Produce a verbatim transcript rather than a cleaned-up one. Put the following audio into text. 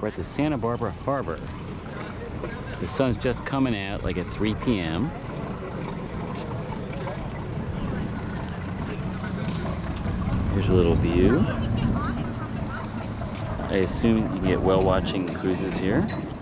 We're at the Santa Barbara Harbor. The sun's just coming out like at three P M Here's a little view. I assume you can get whale watching cruises here.